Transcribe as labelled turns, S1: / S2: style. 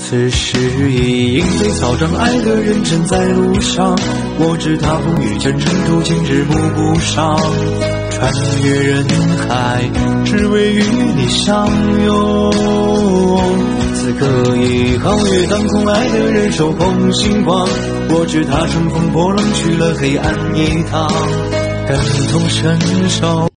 S1: 此时已莺飞草长，爱的人正在路上。我知他风雨兼程途经日暮不赏，穿越人海，只为与你相拥。此刻已皓月当空，爱的人手捧星光。我知他乘风破浪去了黑暗一趟，感同身受。